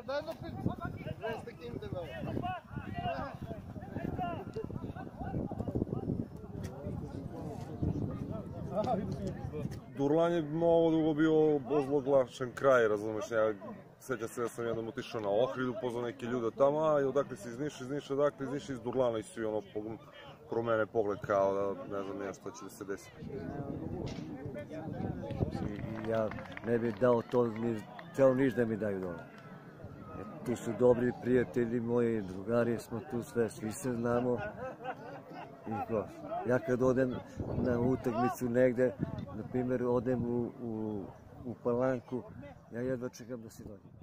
Durlan je mnogo dugo bio ozloglašen kraj, razumeš, ja sećam se da sam jednom otišao na Ohridu, pozvao neke ljude tamo, a i odakle si iz Niša, odakle iz Niša, iz Durlana i svi ono promene pogled kao da ne znam ja šta će da se desi. Ja ne bih dao to, ceo Niš da mi daju dole. Tu su dobri prijatelji moji, drugari smo tu sve, svi se znamo. Ja kad odem na utakmicu negde, na primjer odem u Palanku, ja jedva čekam da se dođem.